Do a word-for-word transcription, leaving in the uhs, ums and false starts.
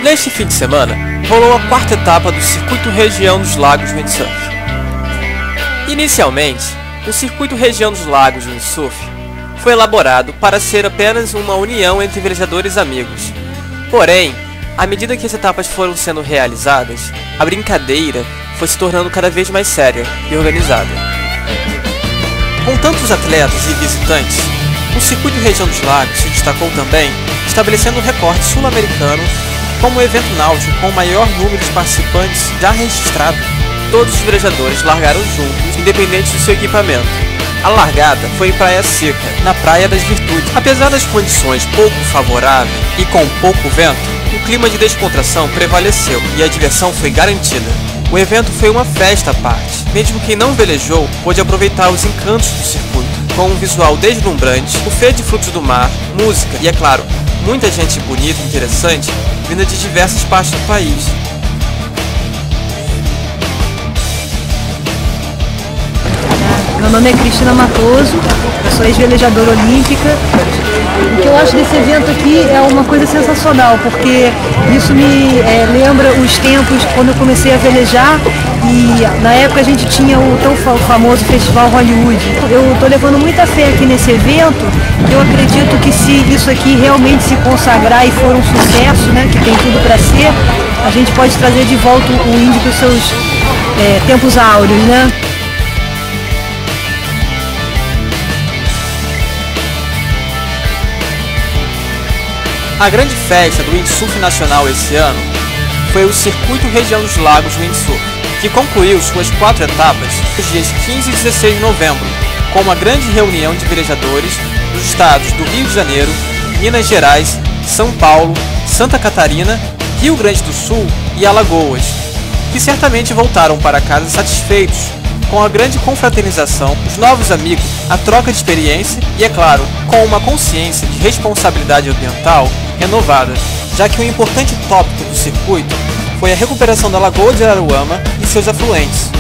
Neste fim de semana, rolou a quarta etapa do Circuito Região dos Lagos Windsurf. Inicialmente, o Circuito Região dos Lagos Windsurf foi elaborado para ser apenas uma união entre velejadores amigos. Porém, à medida que as etapas foram sendo realizadas, a brincadeira foi se tornando cada vez mais séria e organizada. Com tantos atletas e visitantes, o Circuito Região dos Lagos se destacou também, estabelecendo um recorde sul-americano como o evento náutico com o maior número de participantes já registrado. Todos os velejadores largaram juntos, independente do seu equipamento. A largada foi em Praia Seca, na Praia das Virtudes. Apesar das condições pouco favoráveis e com pouco vento, o clima de descontração prevaleceu e a diversão foi garantida. O evento foi uma festa à parte. Mesmo quem não velejou pôde aproveitar os encantos do circuito, com um visual deslumbrante, buffet de frutos do mar, música e, é claro, muita gente bonita e interessante vinda de diversas partes do país. Meu nome é Cristina Matoso, eu sou ex-velejadora olímpica. O que eu acho desse evento aqui é uma coisa sensacional, porque isso me é, lembra os tempos quando eu comecei a velejar e na época a gente tinha o tão famoso Festival Hollywood. Eu estou levando muita fé aqui nesse evento, eu acredito que se isso aqui realmente se consagrar e for um sucesso, né, que tem tudo para ser, a gente pode trazer de volta o índio para os seus é, tempos áureos, né? A grande festa do Windsurf Nacional esse ano foi o Circuito Região dos Lagos Windsurf, que concluiu suas quatro etapas nos dias quinze e dezesseis de novembro, com uma grande reunião de velejadores dos estados do Rio de Janeiro, Minas Gerais, São Paulo, Santa Catarina, Rio Grande do Sul e Alagoas, que certamente voltaram para casa satisfeitos com a grande confraternização, os novos amigos, a troca de experiência e, é claro, com uma consciência de responsabilidade ambiental renovada, já que um importante tópico do circuito foi a recuperação da Lagoa de Araruama e seus afluentes.